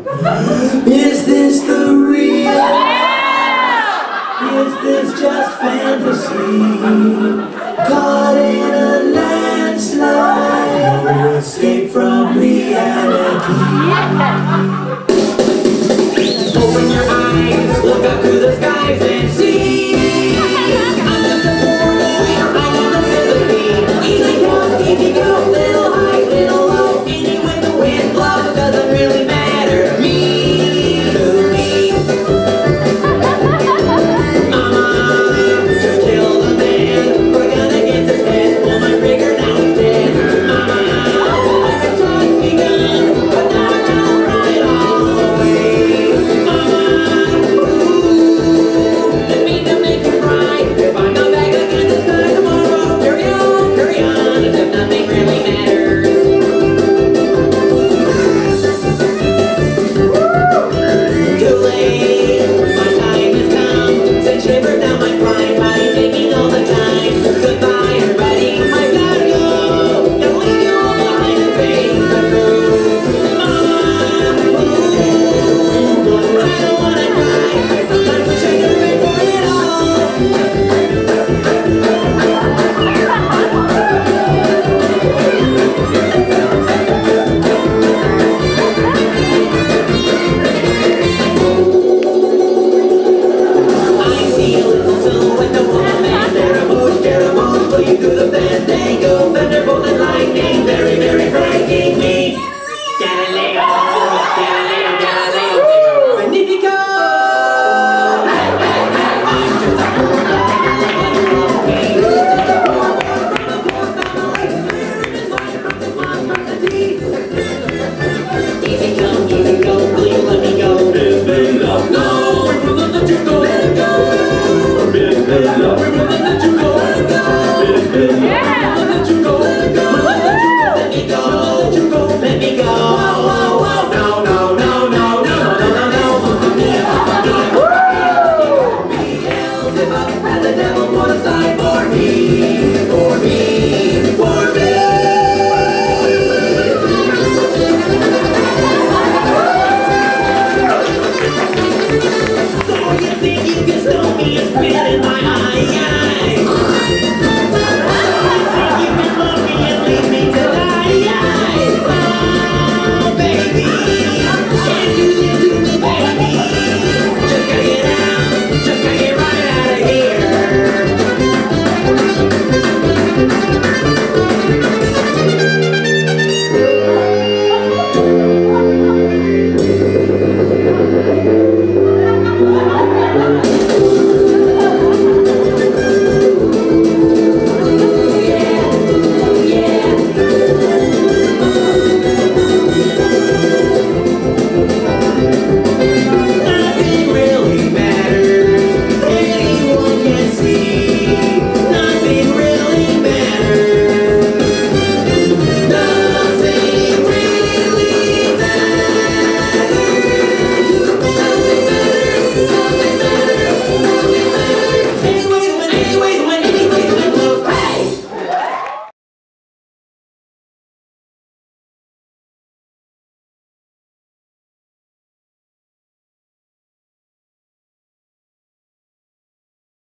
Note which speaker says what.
Speaker 1: Is this the real? Is this just fantasy? Caught in a landslide, no escape from reality. Open your eyes, look up to the skies and see. I'm just a poor boy, I'm in the Philippines. Easy come, easy go, little high, little low. Anyway the wind blows, doesn't really matter to me. Mama, just kill the man. We're gonna get this head, pull my trigger, now he's dead. Mama, I've been trying to be good, but now I gotta run it all away. Mama, didn't mean to make you cry. If I'm not back again this time tomorrow, carry on, as if nothing really matters. Too late, my time has come. Send shivers down my spine, body taking all the time. Goodbye, everybody, I've gotta go. Gotta leave you all behind and face the truth. Mama, I don't wanna cry. I sometimes wish I could pay for it all. I see a little silhouette of woman. Scaramouche, fleeing through the fandango. Thunderbolt and lightning, very, very frightening me. Galileo, Galileo, Galileo, Magnifico! I'm just a poor guy, nobody loves me. Just a poor boy from a poor family. Where is my from this monstrosity? Easy come, easy go, will you let me go? Bismillah, no, we will not let you go. Let it go. Bismillah, we will not let you go. Let it go. Bismillah, we will not let you go. Let it go. Let me go. Let you go. Let me go. Whoa, whoa, whoa. No, no, no, no, no, no, no, no. Mamma mia, mamma mia. Beelzebub and the devil put aside for me, for me, for me. So you think you can stone me and spit in my eye?